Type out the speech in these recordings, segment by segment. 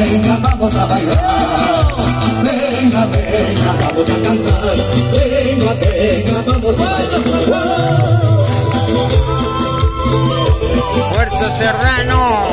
venga, vamos a bailar. Venga, venga, vamos a cantar. Venga, venga, vamos a bailar. Fuerza Serrano.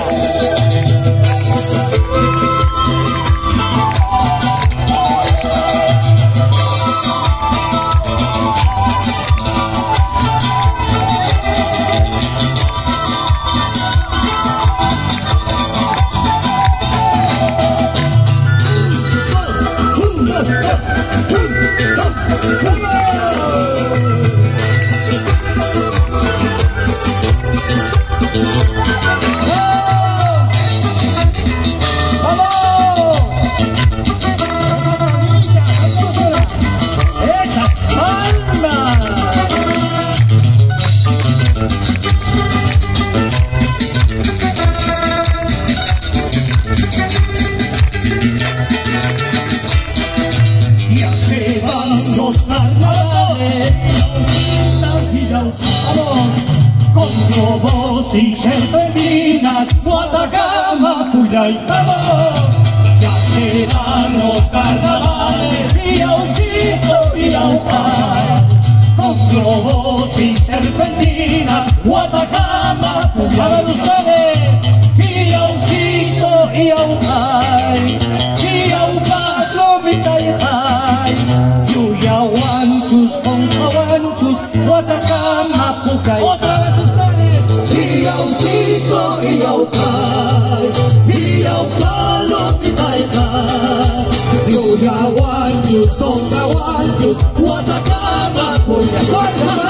Y serpentinas, Guatacama, Puyaycabo. Ya serán los carnavales, Piaucito y Aucay. Con globos y serpentinas, Guatacama, Puyaycabo. Ustedes, Piaucito y Aucay. Piaucay, Lomita y Jay. Yuyahuanchus, Concahuanchus, Guatacama, Pucay. Otra vez ustedes. Piaucito y Aucay, Piaucay, Lomita y Jay. Yuyahuanchus, Concahuanchus, Guatacama, Puyaycabo.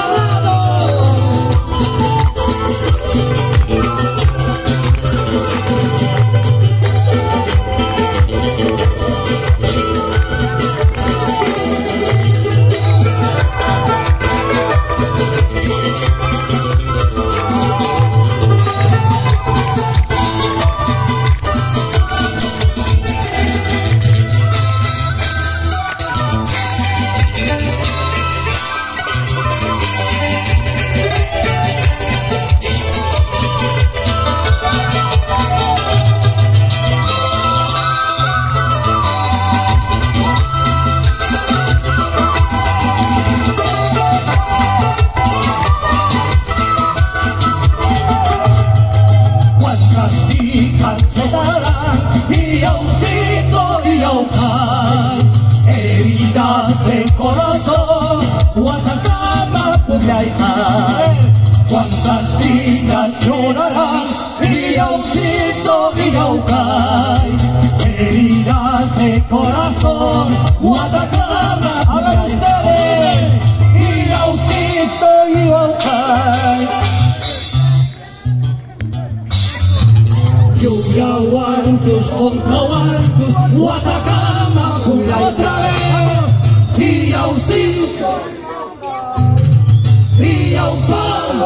Piaucito y Aucay, heridas de corazón, Guatacama, Puyaycay. Cuántas vidas llorarán, Piaucito y Aucay, heridas de corazón, Guatacama, Puyaycay. Piaucito y Aucay. Yuyahuanchus, Concahuanchus, Guatacama, Puyaycay. Otra vez, Piaucito,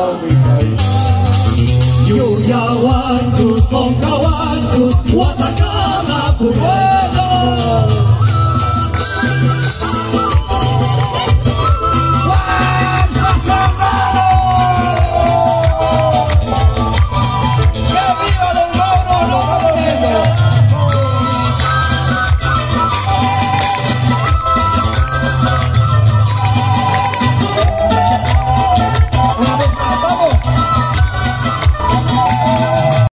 Piaucay, Yuyahuanchus, Concahuanchus, Guatacama.